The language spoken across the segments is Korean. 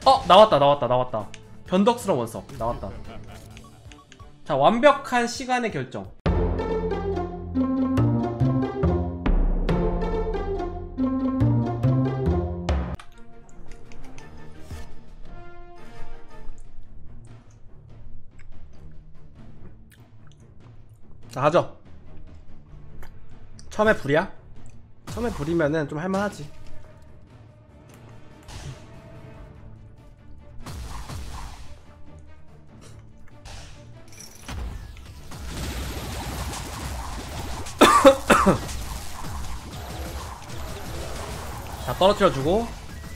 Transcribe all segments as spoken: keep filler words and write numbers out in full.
어! 나왔다 나왔다 나왔다. 변덕스러운 원석 나왔다. 자, 완벽한 시간의 결정. 자, 가죠. 처음에 불이야? 처음에 불이면은 좀 할만하지. 자, 떨어뜨려주고.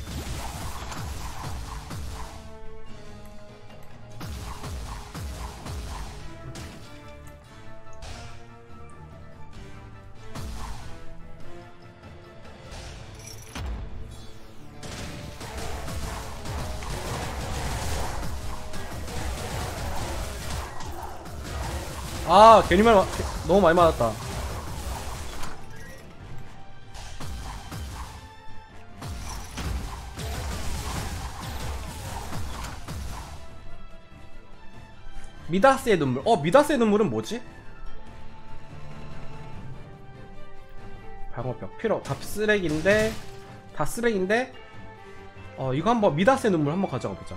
아, 괜히 말, 너무 많이 맞았다. 미다스의 눈물. 어, 미다스의 눈물은 뭐지? 방어벽 필요. 다 쓰레기인데, 다 쓰레기인데. 어, 이거 한번 미다스의 눈물 한번 가져가 보자.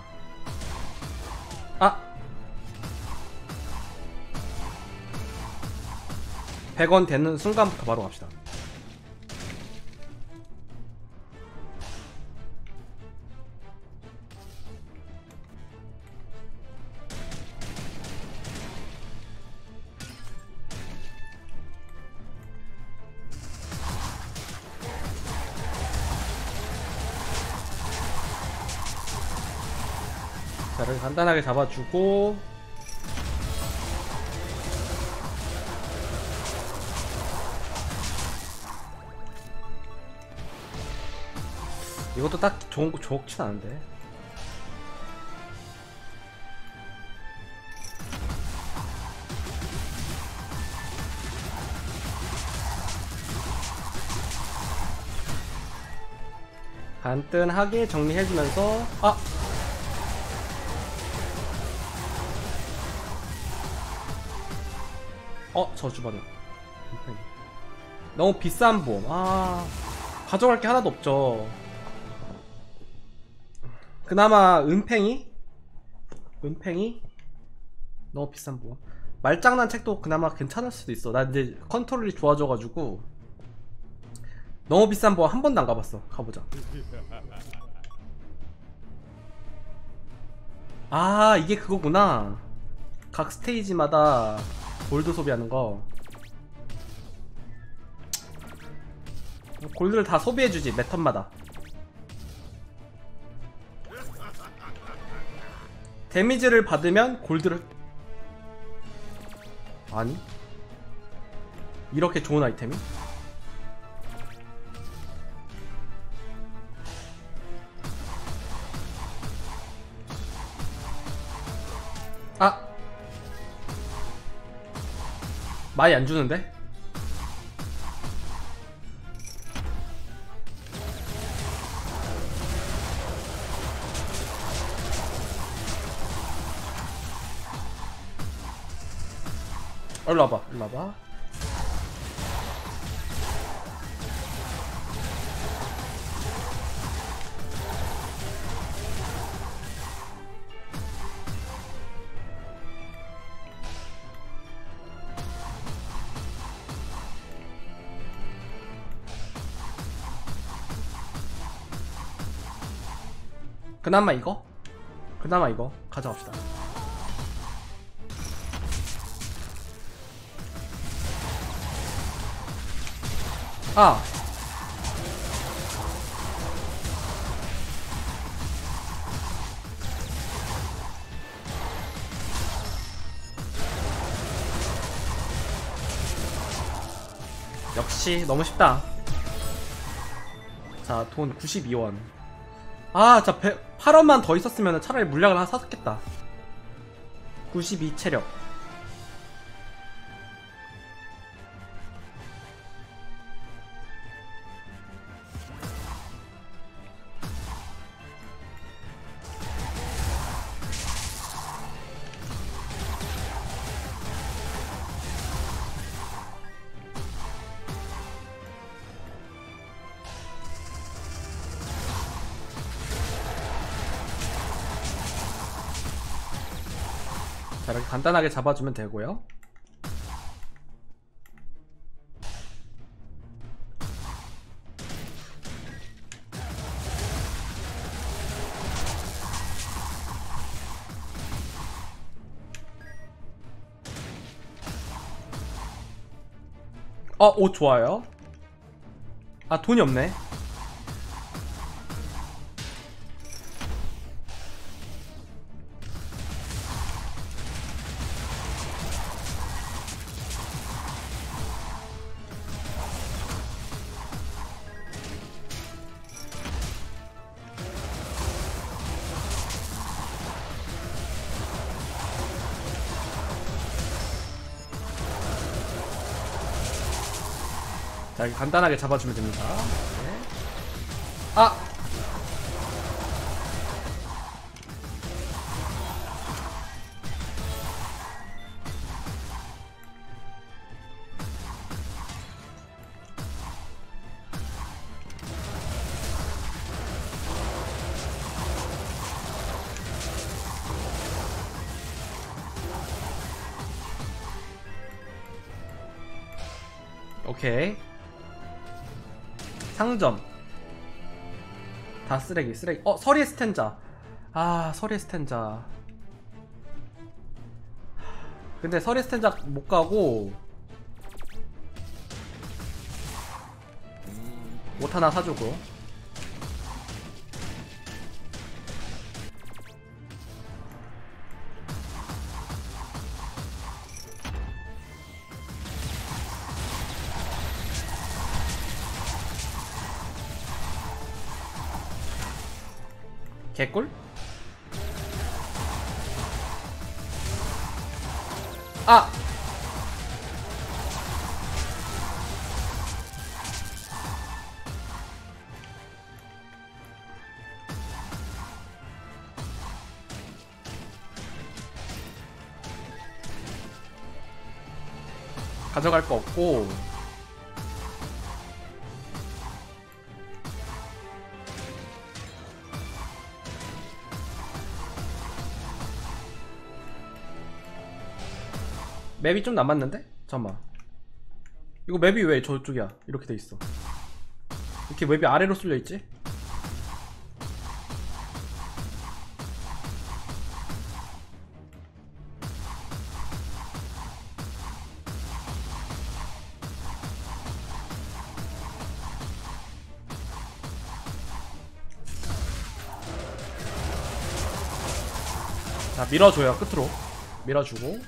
아, 백 원 되는 순간부터 바로 갑시다. 자, 이렇게 간단하게 잡아주고. 이것도 딱 좋은, 좋진 않은데. 간단하게 정리해주면서. 아! 어, 저주받은. 너무 비싼 보험. 아, 가져갈 게 하나도 없죠. 그나마 은팽이? 은팽이? 너무 비싼 보험. 말장난 책도 그나마 괜찮을 수도 있어. 나 이제 컨트롤이 좋아져가지고. 너무 비싼 보험 한 번도 안 가봤어. 가보자. 아, 이게 그거구나. 각 스테이지마다 골드 소비하는 거. 골드를 다 소비해주지, 매 턴마다. 데미지를 받으면 골드를. 아니, 이렇게 좋은 아이템이? 아, 많이 안 주는데? 어, 일로 와봐, 일로 와봐. 그나마 이거? 그나마 이거 가져갑시다. 아, 역시 너무 쉽다. 자, 돈 구십이 원. 아, 자, 팔 원만 더 있었으면 차라리 물약을 하나 샀겠다. 구십이 체력. 자, 이렇게 간단하게 잡아주면 되고요. 어, 옷 좋아요. 아, 돈이 없네. 자, 이렇게 간단하게 잡아주면 됩니다. 네. 아! 오케이. 상점 다 쓰레기 쓰레기. 어, 서리의 스탠자. 아, 서리의 스탠자. 근데 서리의 스탠자 못 가고 옷 하나 사주고. 개꿀? 아! 가져갈 거 없고. 맵이 좀 남았는데? 잠깐만, 이거 맵이 왜 저쪽이야? 이렇게 돼있어. 이렇게 맵이 아래로 쏠려있지? 자, 밀어줘요. 끝으로 밀어주고.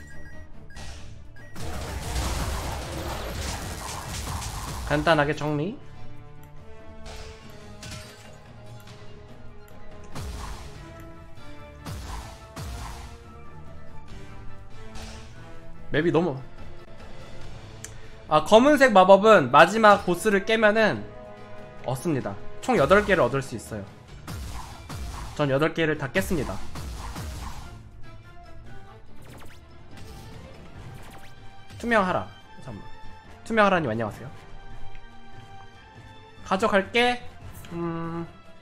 간단하게 정리. 맵이 너무. 아, 검은색 마법은 마지막 보스를 깨면은 얻습니다. 총 여덟 개를 얻을 수 있어요. 전 여덟 개를 다 깼습니다. 투명하라. 잠깐만. 투명하라님 안녕하세요. 가져갈게. 음...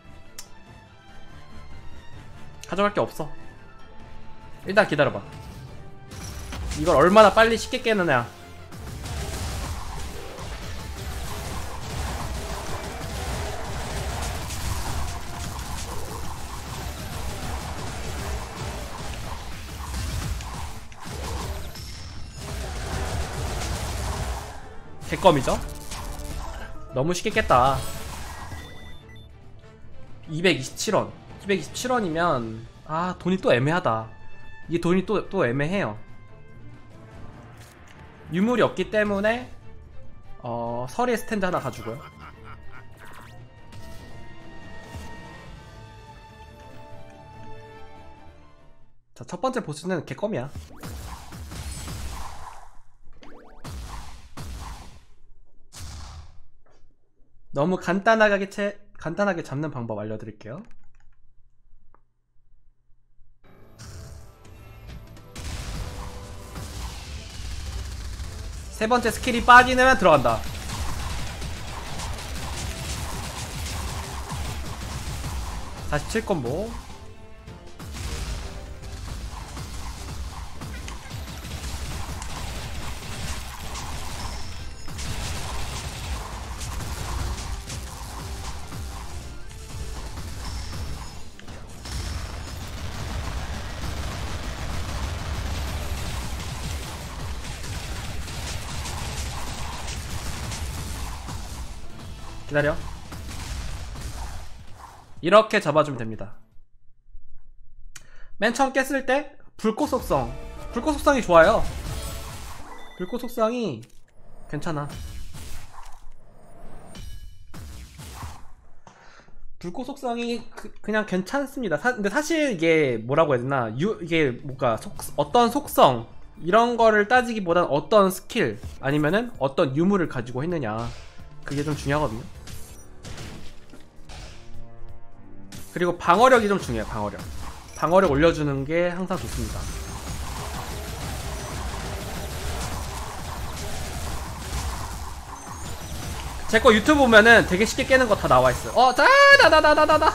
가져갈 게 없어. 일단 기다려봐. 이걸 얼마나 빨리 쉽게 깨느냐. 개껌이죠? 너무 쉽게 깼다. 이백이십칠 원. 이백이십칠 원이면 아, 돈이 또 애매하다. 이게 돈이 또, 또 애매해요. 유물이 없기 때문에 어, 서리의 스탠드 하나 가지고요. 자, 첫 번째 보스는 개껌이야. 너무 간단하게 채, 간단하게 잡는 방법 알려드릴게요. 세 번째 스킬이 빠지면 들어간다. 사십칠 콤보. 기다려. 이렇게 잡아주면 됩니다. 맨 처음 깼을 때 불꽃 속성, 불꽃 속성이 좋아요. 불꽃 속성이 괜찮아. 불꽃 속성이 그, 그냥 괜찮습니다. 사, 근데 사실 이게 뭐라고 해야 되나, 유, 이게 뭔가 속, 어떤 속성 이런 거를 따지기보단 어떤 스킬 아니면은 어떤 유물을 가지고 했느냐, 그게 좀 중요하거든요. 그리고 방어력이 좀 중요해요. 방어력 방어력 올려주는 게 항상 좋습니다. 제 거 유튜브 보면은 되게 쉽게 깨는 거 다 나와있어요. 어, 자, 다다다다다다.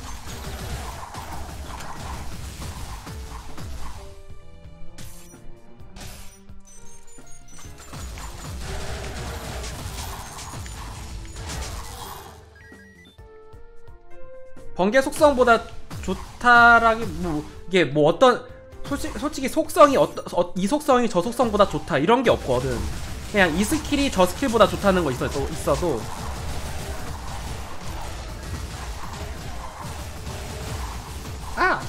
번개 속성보다 좋다라기, 뭐 이게 뭐 어떤 솔직, 솔직히 속성이 어떤 어, 이 속성이 저 속성보다 좋다 이런 게 없거든. 그냥 이 스킬이 저 스킬보다 좋다는 거 있어도, 있어도 아!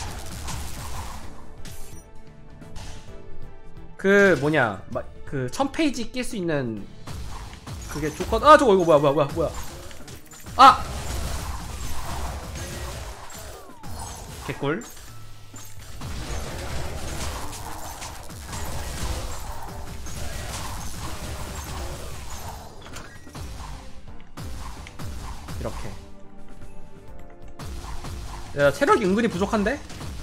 그 뭐냐, 막 그 천 페이지 낄 수 있는 그게 좋거든. 아, 저거 이거 뭐야 뭐야 뭐야 뭐야. 아! 개꿀. 이렇게. 야, 체력이 은근히 부족한데?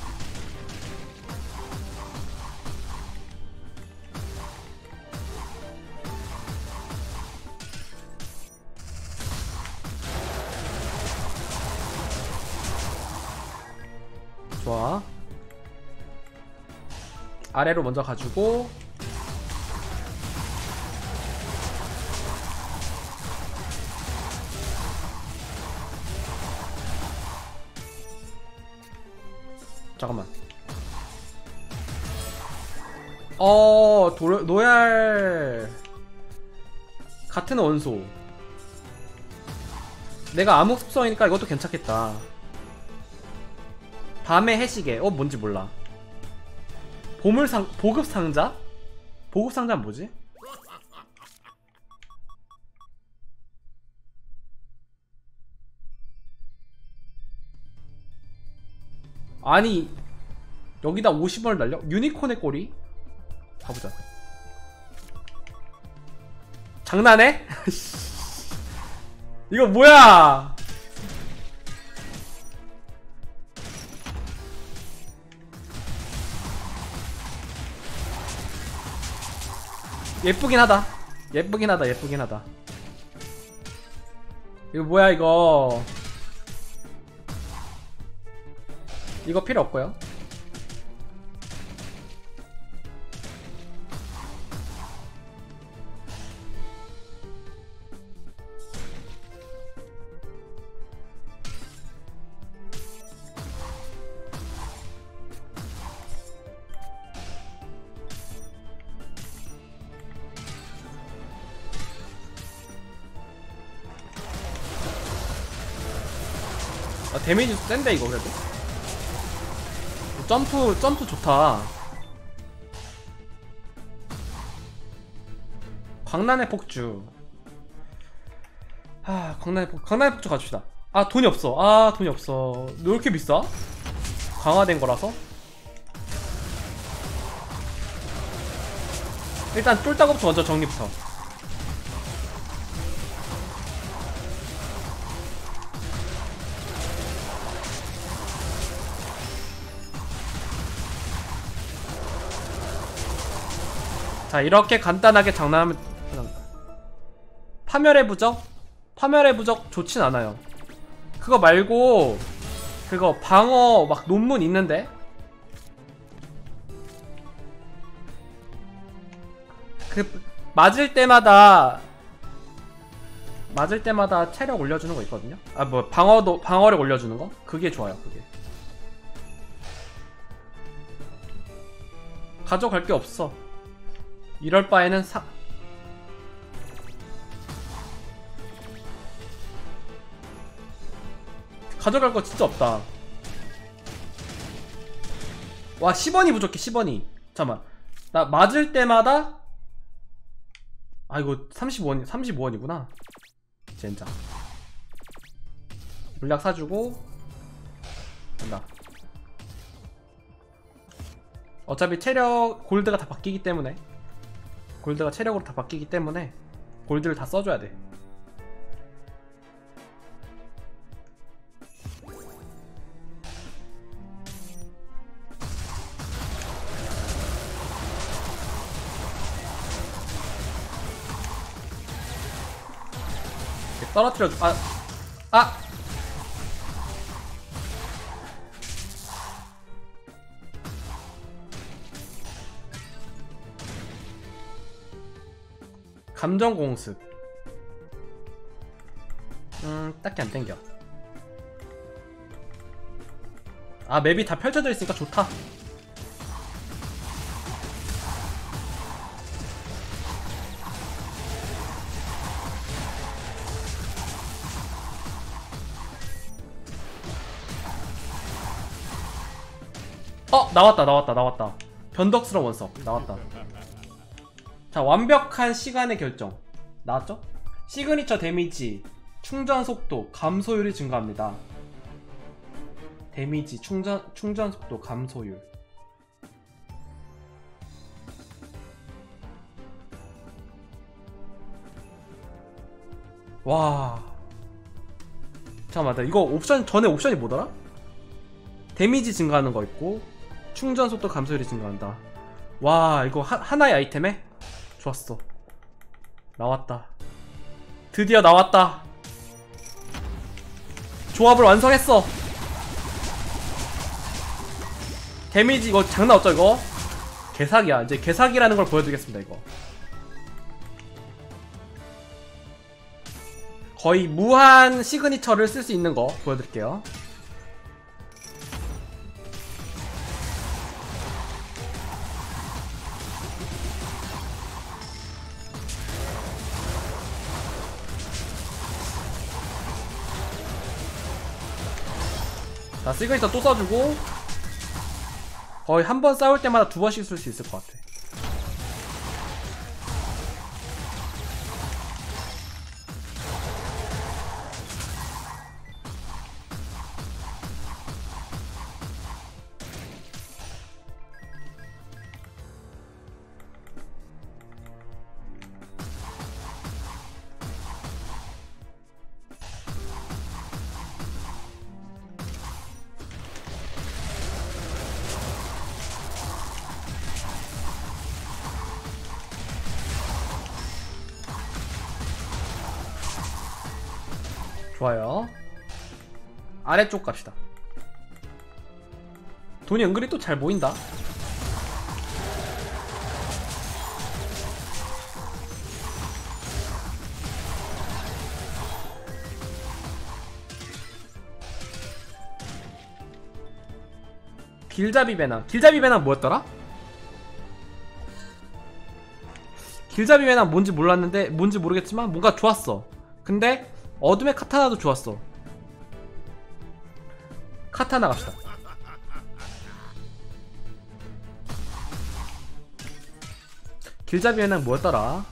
좋아. 아래로 먼저 가지고 잠깐만. 어, 도, 노얄 같은 원소. 내가 암흑 습성이니까 이것도 괜찮겠다. 밤의 해시계. 어, 뭔지 몰라. 보물상, 보급상자? 보급상자는 뭐지? 아니, 여기다 오십 원을 날려? 유니콘의 꼬리? 가보자. 장난해? 이거 뭐야? 예쁘긴 하다. 예쁘긴 하다. 예쁘긴 하다. 이거 뭐야 이거. 이거 필요 없고요. 아, 데미지 센데 이거 그래도. 점프 점프 좋다. 광란의 폭주. 아, 광란의 폭 광란의 폭주 가줍시다. 아, 돈이 없어. 아, 돈이 없어. 왜 이렇게 비싸? 강화된 거라서. 일단 쫄딱업부터 먼저 정리부터. 자, 이렇게 간단하게 장난하면. 파멸의 부적? 파멸의 부적 좋진 않아요. 그거 말고 그거 방어 막 논문 있는데, 그 맞을 때마다 맞을 때마다 체력 올려주는 거 있거든요. 아, 뭐 방어도 방어력 올려주는 거? 그게 좋아요. 그게 가져갈 게 없어. 이럴 바에는 사 가져갈 거 진짜 없다. 와 십 원이 부족해. 십 원이. 잠깐만 나 맞을 때마다 아 이거 삼십오 원 삼십오 원이구나 젠장. 물약 사주고 간다. 어차피 체력 골드가 다 바뀌기 때문에 골드가 체력으로 다 바뀌기 때문에 골드를 다 써줘야 돼. 떨어뜨려줘. 아! 아! 감정 공습. 음, 딱히 안 땡겨. 아, 맵이 다 펼쳐져 있으니까 좋다. 어! 나왔다 나왔다 나왔다. 변덕스러운 원석 나왔다. 자, 완벽한 시간의 결정 나왔죠? 시그니처 데미지, 충전 속도, 감소율이 증가합니다. 데미지, 충전, 충전 속도, 감소율. 와. 잠깐만, 나 이거 옵션, 전에 옵션이 뭐더라? 데미지 증가하는 거 있고 충전 속도 감소율이 증가한다. 와, 이거 하, 하나의 아이템에? 좋았어. 나왔다. 드디어 나왔다. 조합을 완성했어. 데미지 이거 장난 없죠 이거? 개사기야. 이제 개사기라는 걸 보여드리겠습니다 이거. 거의 무한 시그니처를 쓸 수 있는 거 보여드릴게요. 자, 시그니처 또 써주고 거의 한 번 싸울 때마다 두 번씩 쓸 수 있을 것 같아. 좋아요. 아래쪽 갑시다. 돈이 은근히 또 잘 모인다. 길잡이 배낭. 길잡이 배낭 뭐였더라? 길잡이 배낭 뭔지 몰랐는데 뭔지 모르겠지만 뭔가 좋았어. 근데 어둠의 카타나도 좋았어. 카타나 갑시다. 길잡이 배낭 뭐였더라?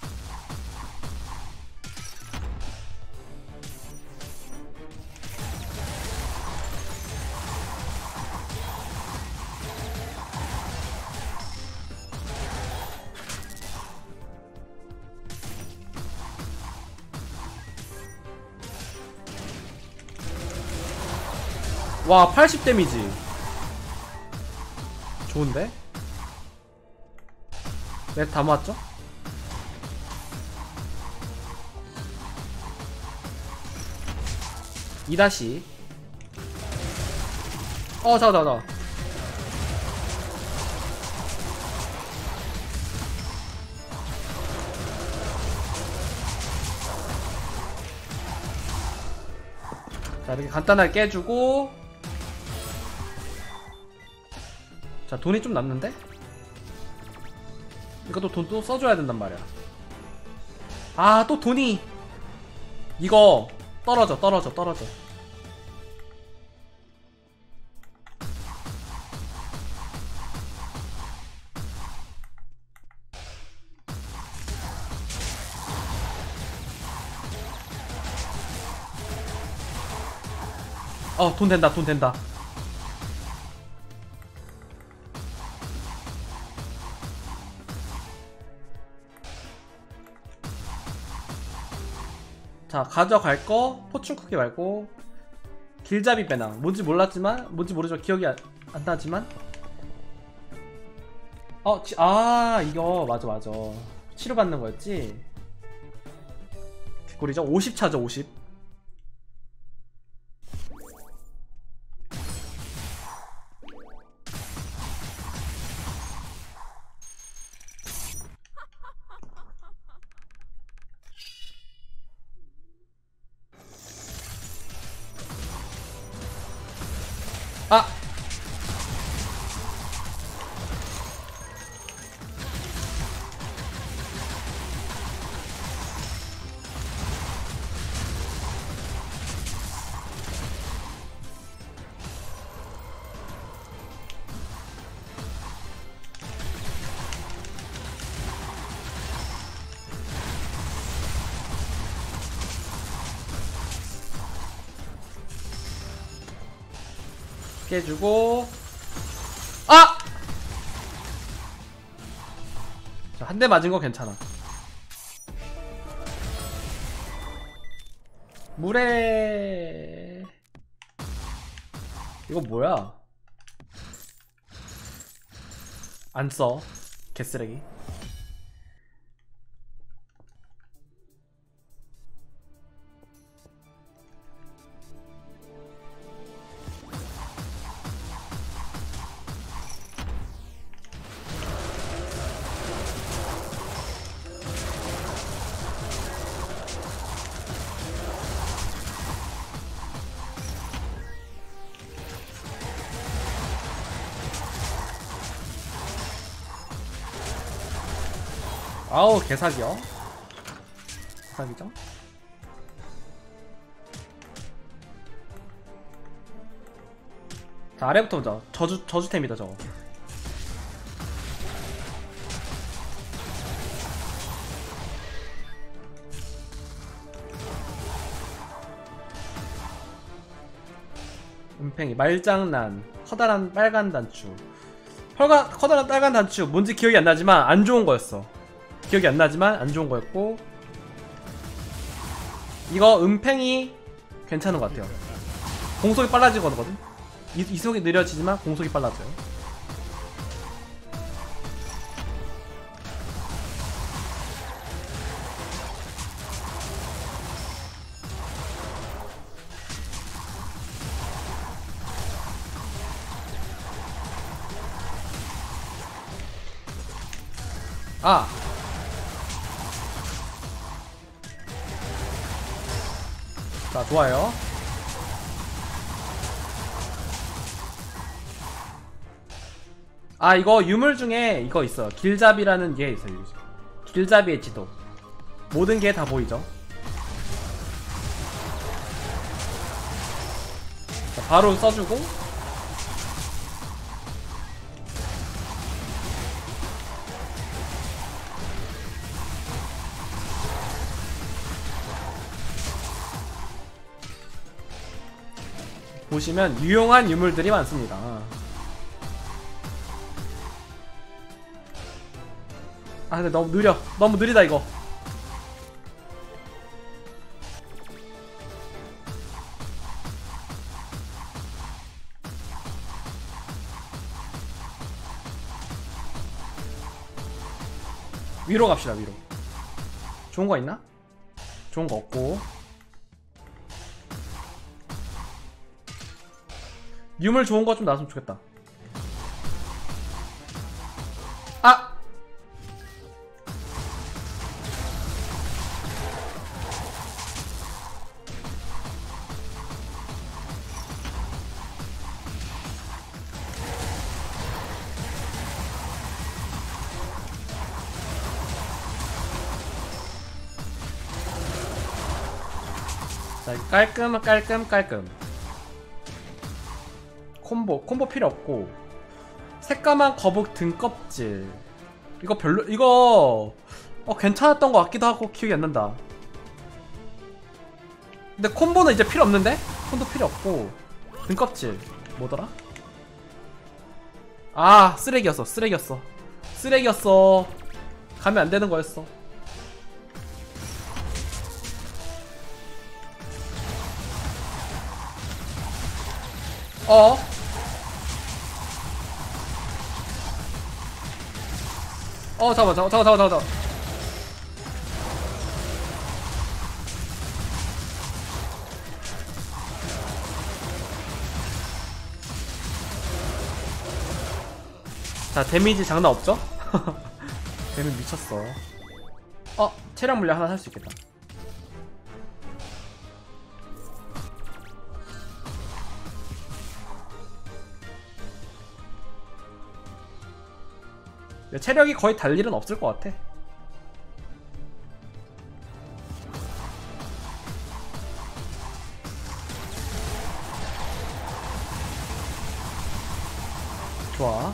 와, 팔십 데미지 좋은데? 네, 다 모았죠? 이 다시 어 잠깐 잠깐 자, 이렇게 간단하게 깨주고. 자, 돈이 좀 남는데? 이것도 돈 또 써줘야 된단 말이야. 아, 또 돈이. 이거 떨어져 떨어져 떨어져. 어, 돈 된다, 돈 된다. 자, 가져갈 거 포춘 쿠키 말고 길잡이 배낭. 뭔지 몰랐지만, 뭔지 모르지만 기억이 안, 안 나지만. 어, 지, 아, 이거 맞아 맞아. 치료받는 거였지. 개꿀이죠. 오십 차죠, 오십. 아! 깨주고. 아! 자, 한 대 맞은 거 괜찮아. 물에 이거 뭐야? 안 써. 개쓰레기. 아우, 개사기요. 개사기죠. 자, 아래부터 먼저 저주, 저주템이다 저거. 은팽이, 말장난, 커다란 빨간 단추. 펄가, 커다란 빨간 단추 뭔지 기억이 안 나지만 안 좋은 거였어. 기억이 안 나지만 안 좋은 거였고. 이거 은팽이 괜찮은 것 같아요. 공속이 빨라지거든. 이, 이속이 느려지지만 공속이 빨라져요. 아! 자, 좋아요. 아, 이거 유물 중에 이거 있어. 길잡이라는 게 있어요. 길잡이의 지도. 모든 게 다 보이죠. 자, 바로 써주고. 보시면 유용한 유물들이 많습니다. 아, 근데 너무 느려. 너무 느리다 이거. 위로 갑시다. 위로. 좋은 거 있나? 좋은 거 없고. 유물 좋은 거 좀 나왔으면 좋겠다. 아! 자, 깔끔 깔끔 깔끔. 콤보 콤보 필요 없고. 새까만 거북 등껍질. 이거 별로, 이거 어 괜찮았던 것 같기도 하고 기억이 안 난다. 근데 콤보는 이제 필요 없는데? 콤보 필요 없고. 등껍질 뭐더라? 아 쓰레기였어 쓰레기였어 쓰레기였어. 가면 안 되는 거였어. 어? 어 잠깐만 잠깐만 잠깐만 잠깐만. 자 데미지 장난 없죠? 데미지 미쳤어. 어 체력 물량 하나 살 수 있겠다. 체력이 거의 달 일은 없을 것 같아. 좋아.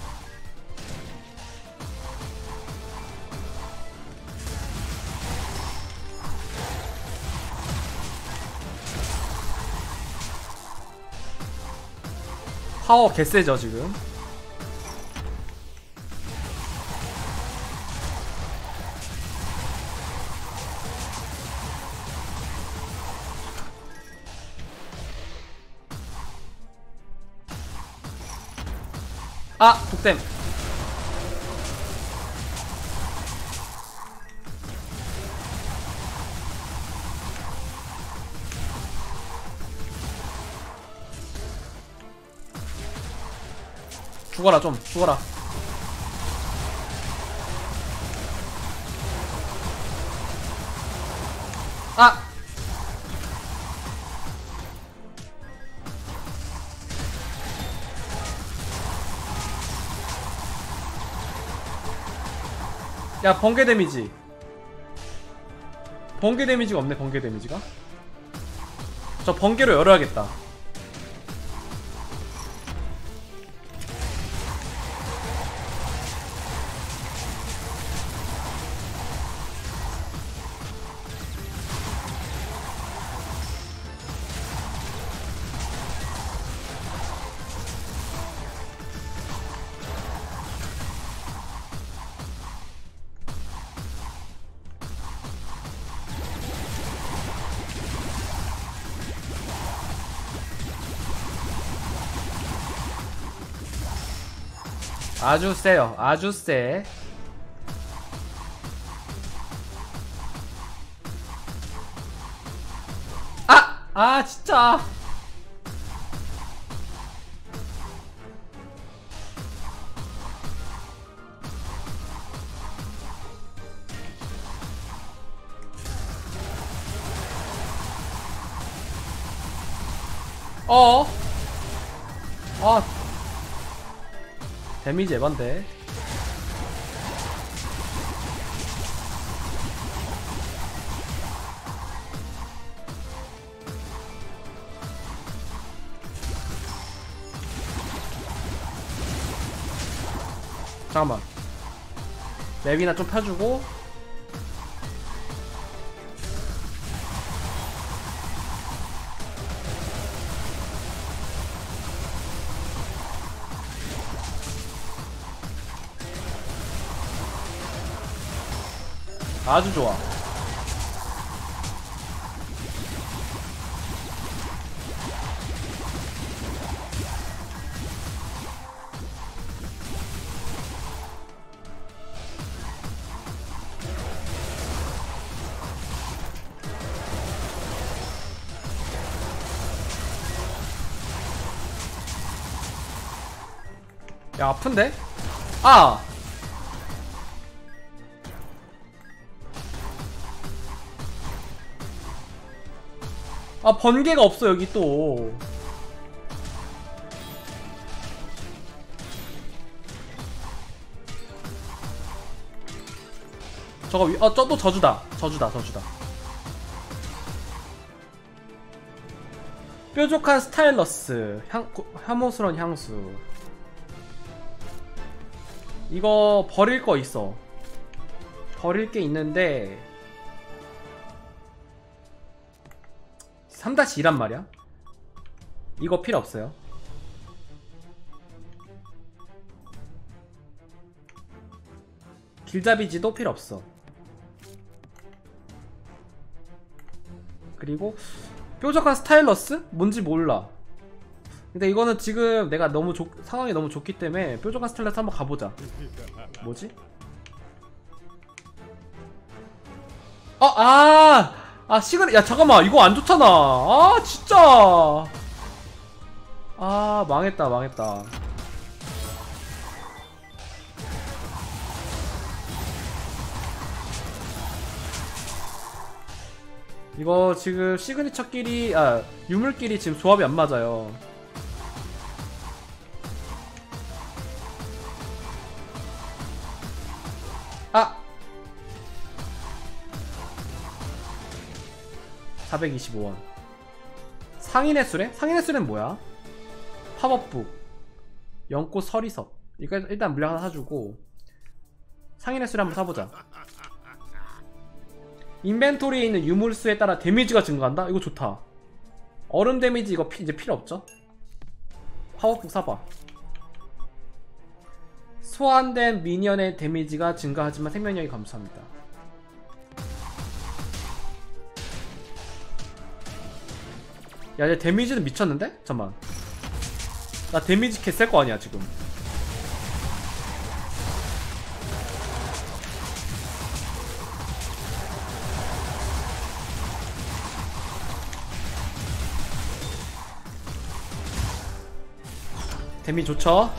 파워 개쎄죠 지금. 아! 독댐. 죽어라 좀 죽어라. 아! 야 번개 데미지. 번개 데미지가 없네. 번개 데미지가. 저 번개로 열어야겠다. 아주 세요. 아주 세. 아! 아 진짜. 어? 아 데미지 에반데. 잠깐만 맵이나 좀 펴주고. 아주 좋아. 야 아픈데? 아! 아 번개가 없어 여기 또. 저거 위.. 어 저 또 저주다. 저주다 저주다. 뾰족한 스타일러스 향.. 혐오스러운 향수. 이거 버릴 거 있어. 버릴 게 있는데 삼 이란 말이야. 이거 필요 없어요. 길잡이지도 필요 없어. 그리고 뾰족한 스타일러스? 뭔지 몰라. 근데 이거는 지금 내가 너무 좋, 상황이 너무 좋기 때문에 뾰족한 스타일러스 한번 가보자. 뭐지? 아! 아! 아 시그널, 야 잠깐만, 이거 안 좋잖아. 아 진짜. 아 망했다 망했다. 이거 지금 시그니처끼리, 아 유물끼리 지금 조합이 안 맞아요. 아! 사백이십오 원. 상인의 수레? 상인의 수레는 뭐야? 팝업북, 연꽃 서리석. 이거 일단 물량 하나 사주고 상인의 수레 한번 사보자. 인벤토리에 있는 유물수에 따라 데미지가 증가한다? 이거 좋다. 얼음 데미지 이거 피, 이제 필요 없죠? 파워북 사봐. 소환된 미니언의 데미지가 증가하지만 생명력이 감소합니다. 야, 얘 데미지는 미쳤는데? 잠깐만. 나 데미지 개셀 거 아니야 지금. 데미지 좋죠?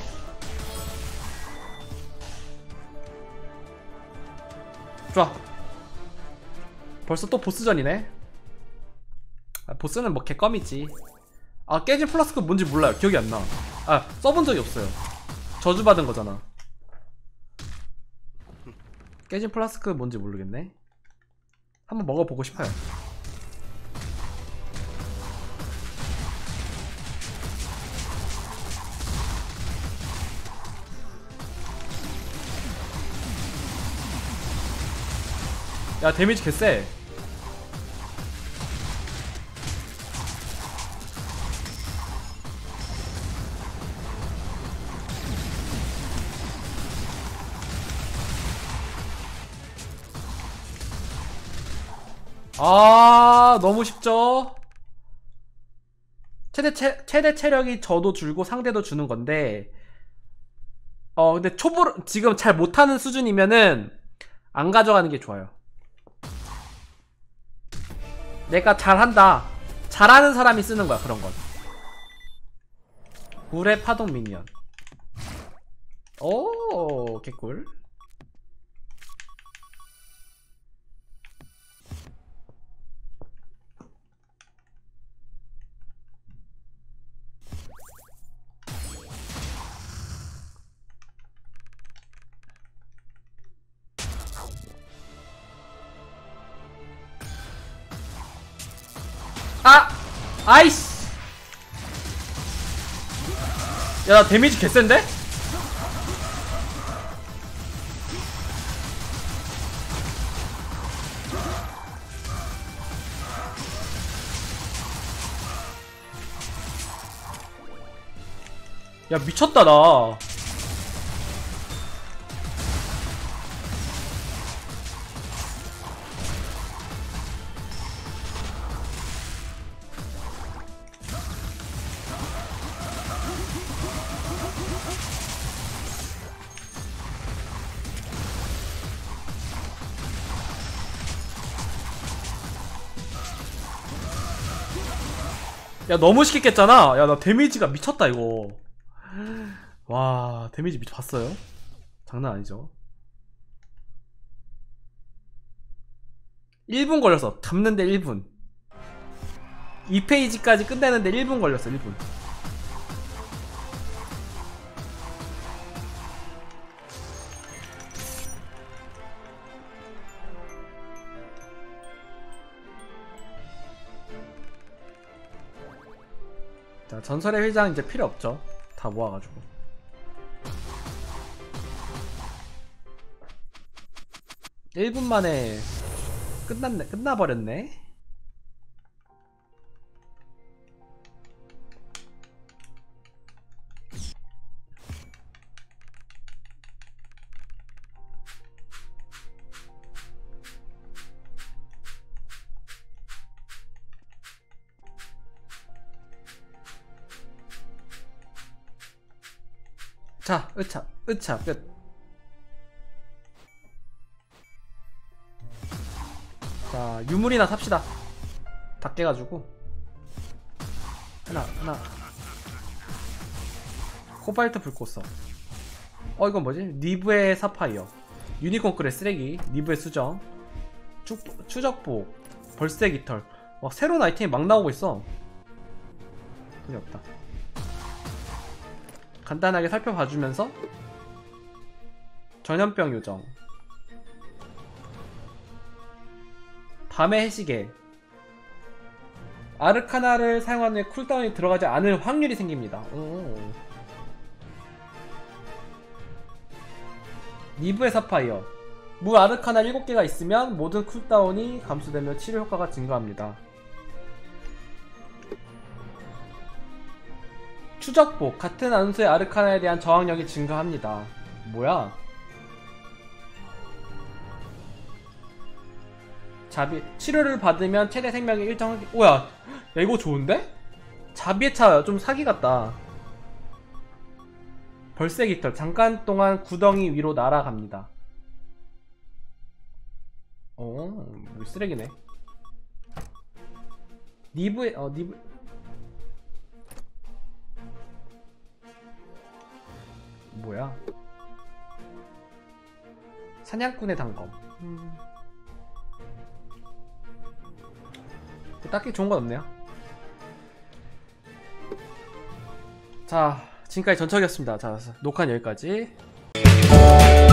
좋아. 벌써 또 보스전이네. 아, 보스는 뭐 개껌이지. 아 깨진 플라스크 뭔지 몰라요. 기억이 안 나. 아 써본 적이 없어요. 저주받은 거잖아. 깨진 플라스크 뭔지 모르겠네. 한번 먹어보고 싶어요. 야 데미지 개쎄. 아 너무 쉽죠? 최대, 체, 최대 체력이 저도 줄고 상대도 주는 건데, 어 근데 초보 지금 잘 못하는 수준이면은 안 가져가는 게 좋아요. 내가 잘한다, 잘하는 사람이 쓰는 거야 그런 건. 불의 파동 미니언. 오 개꿀. 아! 아이씨! 야, 나 데미지 개센데? 야, 미쳤다, 나. 야 너무 쉽게 깼잖아. 야 나 데미지가 미쳤다 이거. 와 데미지 미쳤. 봤어요? 장난 아니죠. 일 분 걸렸어. 잡는데 일 분. 이 페이지까지 끝내는데 일 분 걸렸어. 일 분. 자, 전설의 회장 이제 필요 없죠. 다 모아가지고. 일 분 만에 끝났네, 끝나버렸네. 자, 으차, 으차, 끝. 자, 유물이나 삽시다. 다 깨가지고. 하나, 하나. 코발트 불꽃석. 어, 이건 뭐지? 니브의 사파이어. 유니콘 끌의 쓰레기. 니브의 수정. 추, 추적복. 벌새 깃털. 와, 새로운 아이템이 막 나오고 있어. 돈이 없다. 간단하게 살펴봐주면서 전염병 요정, 밤의 해시계. 아르카나를 사용하는 후에 쿨다운이 들어가지 않을 확률이 생깁니다. 오. 니브의 사파이어. 무 아르카나 일곱 개가 있으면 모든 쿨다운이 감소되며 치료 효과가 증가합니다. 추적복. 같은 안수의 아르카나에 대한 저항력이 증가합니다. 뭐야? 자비. 치료를 받으면 최대 생명의 일정. 오야, 야, 이거 좋은데? 자비의 차 좀 사기 같다. 벌새 깃털. 잠깐 동안 구덩이 위로 날아갑니다. 어, 쓰레기네. 니브의 어 니브. 뭐야? 사냥꾼의 단검. 음. 딱히 좋은 건 없네요. 자, 지금까지 전척이었습니다. 자, 녹화는 여기까지.